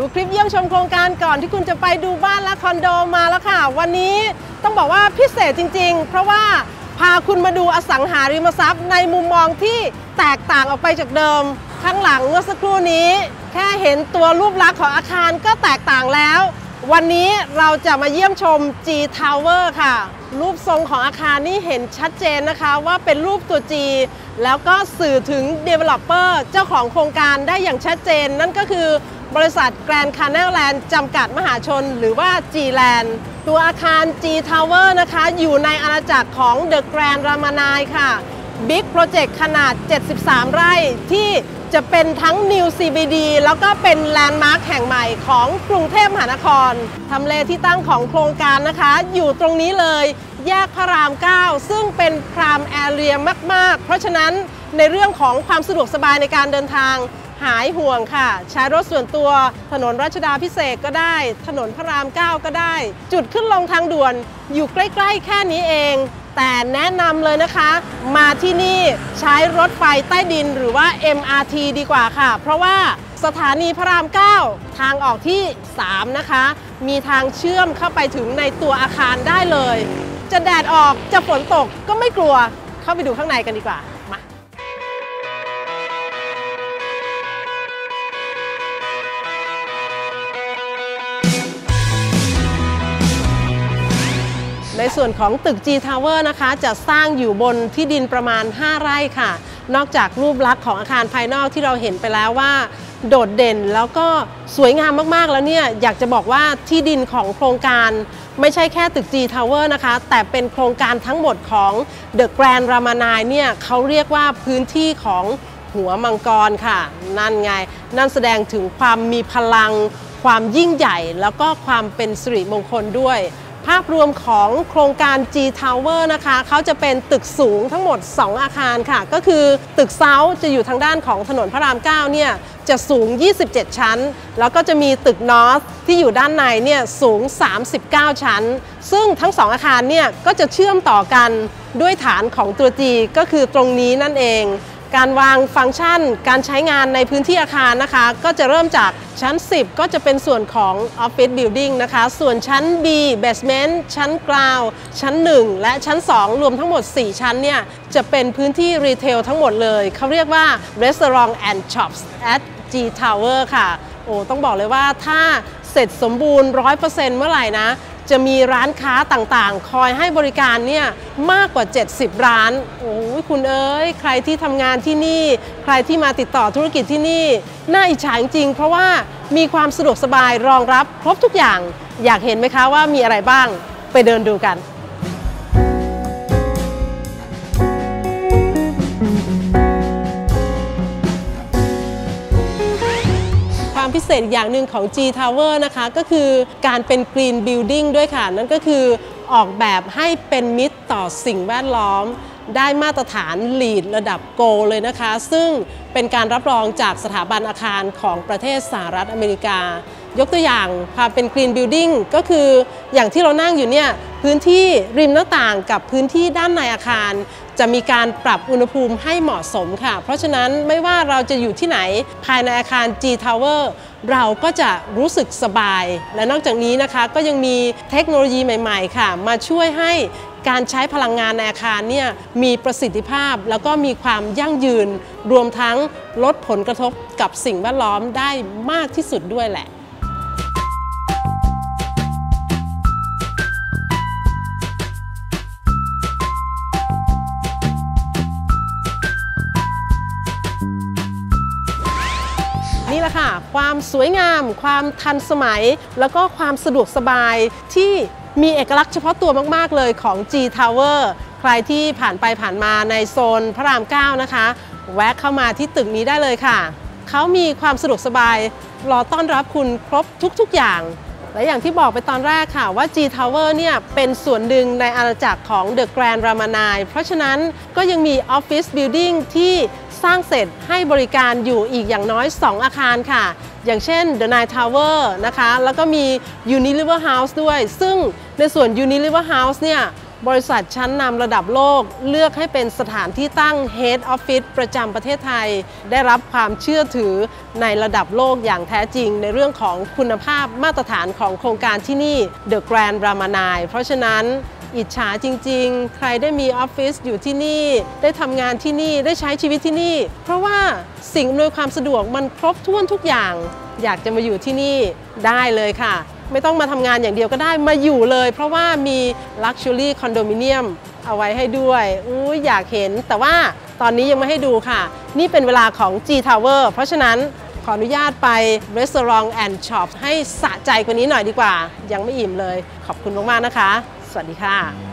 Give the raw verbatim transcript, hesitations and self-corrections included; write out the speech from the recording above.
คลิปเยี่ยมชมโครงการก่อนที่คุณจะไปดูบ้านและคอนโดมาแล้วค่ะวันนี้ต้องบอกว่าพิเศษจริงๆเพราะว่าพาคุณมาดูอสังหาริมทรัพย์ในมุมมองที่แตกต่างออกไปจากเดิมข้างหลังเมื่อสักครู่นี้แค่เห็นตัวรูปลักษณ์ของอาคารก็แตกต่างแล้ววันนี้เราจะมาเยี่ยมชม G Tower ค่ะรูปทรงของอาคารนี่เห็นชัดเจนนะคะว่าเป็นรูปตัว G แล้วก็สื่อถึง Developer เจ้าของโครงการได้อย่างชัดเจนนั่นก็คือบริษัท Grand Canal Land จำกัดมหาชนหรือว่า G Land ตัวอาคาร G Tower นะคะอยู่ในอาณาจักรของ The Grand Ramanai ค่ะ Big Project ขนาดเจ็ดสิบสามไร่ที่จะเป็นทั้ง New ซี บี ดี แล้วก็เป็นแลนด์มาร์คแห่งใหม่ของกรุงเทพมหานครทำเลที่ตั้งของโครงการนะคะอยู่ตรงนี้เลยแยกพระรามเก้าซึ่งเป็นพรามแอเรียมากๆเพราะฉะนั้นในเรื่องของความสะดวกสบายในการเดินทางหายห่วงค่ะใช้รถส่วนตัวถนนรัชดาภิเษกก็ได้ถนนพระรามเก้าก็ได้จุดขึ้นลงทางด่วนอยู่ใกล้ๆแค่นี้เองแต่แนะนำเลยนะคะมาที่นี่ใช้รถไฟใต้ดินหรือว่า เอ็ม อาร์ ที ดีกว่าค่ะเพราะว่าสถานีพระรามเก้าทางออกที่สามนะคะมีทางเชื่อมเข้าไปถึงในตัวอาคารได้เลยจะแดดออกจะฝนตกก็ไม่กลัวเข้าไปดูข้างในกันดีกว่ามาในส่วนของตึก G Tower นะคะจะสร้างอยู่บนที่ดินประมาณห้าไร่ค่ะนอกจากรูปลักษณ์ของอาคารภายนอกที่เราเห็นไปแล้วว่าโดดเด่นแล้วก็สวยงามมากๆแล้วเนี่ยอยากจะบอกว่าที่ดินของโครงการไม่ใช่แค่ตึก G Tower นะคะแต่เป็นโครงการทั้งหมดของ The Grand Ramanai เนี่ยเขาเรียกว่าพื้นที่ของหัวมังกรค่ะนั่นไงนั่นแสดงถึงความมีพลังความยิ่งใหญ่แล้วก็ความเป็นสิริมงคลด้วยภาพรวมของโครงการ G Tower นะคะเขาจะเป็นตึกสูงทั้งหมดสองอาคารค่ะก็คือตึกเซาท์จะอยู่ทางด้านของถนนพระรามเก้าเนี่ยจะสูงยี่สิบเจ็ดชั้นแล้วก็จะมีตึกนอร์ทที่อยู่ด้านในเนี่ยสูงสามสิบเก้าชั้นซึ่งทั้งสองอาคารเนี่ยก็จะเชื่อมต่อกันด้วยฐานของตัว G ก็คือตรงนี้นั่นเองการวางฟังก์ชันการใช้งานในพื้นที่อาคารนะคะก็จะเริ่มจากชั้นสิบก็จะเป็นส่วนของ Office Building นะคะส่วนชั้น B Basement ชั้น Ground ชั้นหนึ่งและชั้นสองรวมทั้งหมดสี่ชั้นเนี่ยจะเป็นพื้นที่รีเทลทั้งหมดเลยเขาเรียกว่า Restaurant and Shops at G Tower ค่ะโอ้ต้องบอกเลยว่าถ้าเสร็จสมบูรณ์ ร้อยเปอร์เซ็นต์ เมื่อไหร่นะจะมีร้านค้าต่างๆคอยให้บริการเนี่ยมากกว่าเจ็ดสิบร้านโอ้ยคุณเอ๋ยใครที่ทำงานที่นี่ใครที่มาติดต่อธุรกิจที่นี่น่าอิจฉาจริงเพราะว่ามีความสะดวกสบายรองรับครบทุกอย่างอยากเห็นไหมคะว่ามีอะไรบ้างไปเดินดูกันความพิเศษอย่างหนึ่งของ G Tower นะคะก็คือการเป็น Green Building ด้วยค่ะนั่นก็คือออกแบบให้เป็นมิตรต่อสิ่งแวดล้อมได้มาตรฐาน LEED ระดับ Gold เลยนะคะซึ่งเป็นการรับรองจากสถาบันอาคารของประเทศสหรัฐอเมริกายกตัวอย่างความเป็น Green Building ก็คืออย่างที่เรานั่งอยู่เนี่ยพื้นที่ริมหน้าต่างกับพื้นที่ด้านในอาคารจะมีการปรับอุณหภูมิให้เหมาะสมค่ะเพราะฉะนั้นไม่ว่าเราจะอยู่ที่ไหนภายในอาคาร G Tower เราก็จะรู้สึกสบายและนอกจากนี้นะคะก็ยังมีเทคโนโลยีใหม่ๆค่ะมาช่วยให้การใช้พลังงานในอาคารเนี่ยมีประสิทธิภาพแล้วก็มีความยั่งยืนรวมทั้งลดผลกระทบกับสิ่งแวดล้อมได้มากที่สุดด้วยแหละนี่แหละค่ะความสวยงามความทันสมัยแล้วก็ความสะดวกสบายที่มีเอกลักษณ์เฉพาะตัวมากๆเลยของ G Tower ใครที่ผ่านไปผ่านมาในโซนพระรามเก้านะคะแวะเข้ามาที่ตึกนี้ได้เลยค่ะเขามีความสะดวกสบายรอต้อนรับคุณครบทุกๆอย่างและอย่างที่บอกไปตอนแรกค่ะว่า G Tower เนี่ยเป็นส่วนหนึ่งในอาณาจักรของ The Grand Ramanai เพราะฉะนั้นก็ยังมี Office Building ที่สร้างเสร็จให้บริการอยู่อีกอย่างน้อยสองอาคารค่ะอย่างเช่น The Nine Tower นะคะแล้วก็มี Unilever House ด้วยซึ่งในส่วน Unilever House เนี่ยบริษัทชั้นนำระดับโลกเลือกให้เป็นสถานที่ตั้ง Head Office ประจำประเทศไทยได้รับความเชื่อถือในระดับโลกอย่างแท้จริงในเรื่องของคุณภาพมาตรฐานของโครงการที่นี่ The Grand Ramanai เพราะฉะนั้นอิจฉาจริงๆใครได้มีออฟฟิศอยู่ที่นี่ได้ทำงานที่นี่ได้ใช้ชีวิตที่นี่เพราะว่าสิ่งอำนวยความสะดวกมันครบถ้วนทุกอย่างอยากจะมาอยู่ที่นี่ได้เลยค่ะไม่ต้องมาทำงานอย่างเดียวก็ได้มาอยู่เลยเพราะว่ามี Luxury Condominium เอาไว้ให้ด้วยอู้อยากเห็นแต่ว่าตอนนี้ยังไม่ให้ดูค่ะนี่เป็นเวลาของ G Tower เพราะฉะนั้นขออนุญาตไป Restaurant and Shop ให้สะใจกว่านี้หน่อยดีกว่ายังไม่อิ่มเลยขอบคุณมากๆนะคะสวัสดีค่ะ